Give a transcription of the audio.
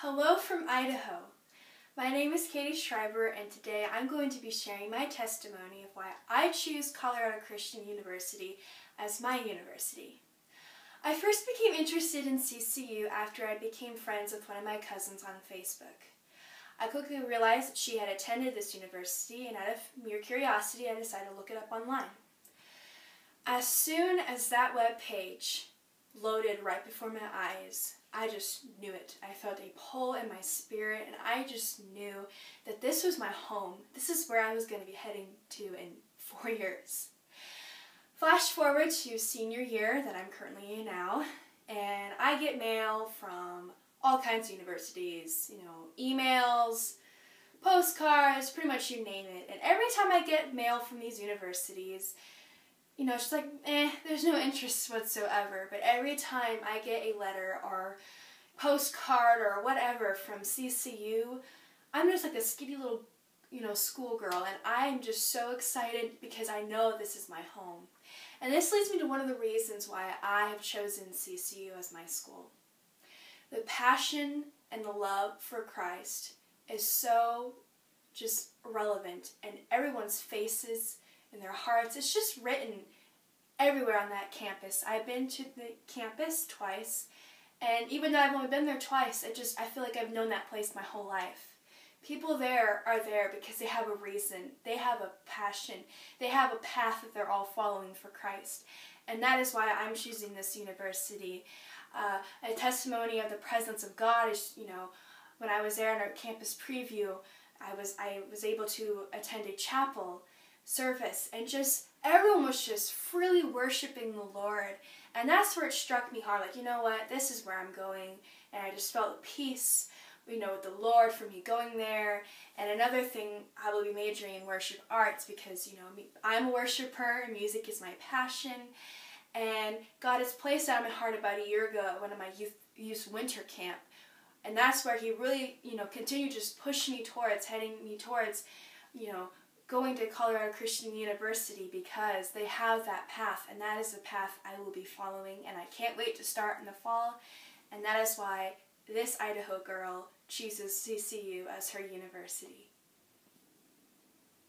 Hello from Idaho. My name is Katie Schreiber, and today I'm going to be sharing my testimony of why I choose Colorado Christian University as my university. I first became interested in CCU after I became friends with one of my cousins on Facebook. I quickly realized that she had attended this university, and out of mere curiosity I decided to look it up online. As soon as that web page loaded right before my eyes, I just knew it. I felt a pull in my spirit, and I just knew that this was my home. This is where I was going to be heading to in 4 years. Flash forward to senior year that I'm currently in now, and I get mail from all kinds of universities, emails, postcards, pretty much you name it. And every time I get mail from these universities, it's just like, there's no interest whatsoever. But every time I get a letter or postcard or whatever from CCU, I'm just like a skinny little, schoolgirl, and I'm just so excited because I know this is my home. And this leads me to one of the reasons why I have chosen CCU as my school. The passion and the love for Christ is so just relevant in everyone's faces, in their hearts. It's just written everywhere on that campus. I've been to the campus twice, and even though I've only been there twice, I feel like I've known that place my whole life. People there are there because they have a reason. They have a passion. They have a path that they're all following for Christ. And that is why I'm choosing this university. A testimony of the presence of God is, when I was there in our campus preview, I was able to attend a chapel service, and just everyone was just freely worshiping the Lord. And that's where it struck me hard, like, you know what, this is where I'm going. And I just felt peace, with the Lord for me going there. And another thing, I will be majoring in worship arts because, I'm a worshiper and music is my passion. And God has placed that in my heart about a year ago at one of my youth winter camp. And that's where He really, continued just pushing me towards, heading me towards, going to Colorado Christian University, because they have that path, and that is the path I will be following, and I can't wait to start in the fall. And that is why this Idaho girl chooses CCU as her university.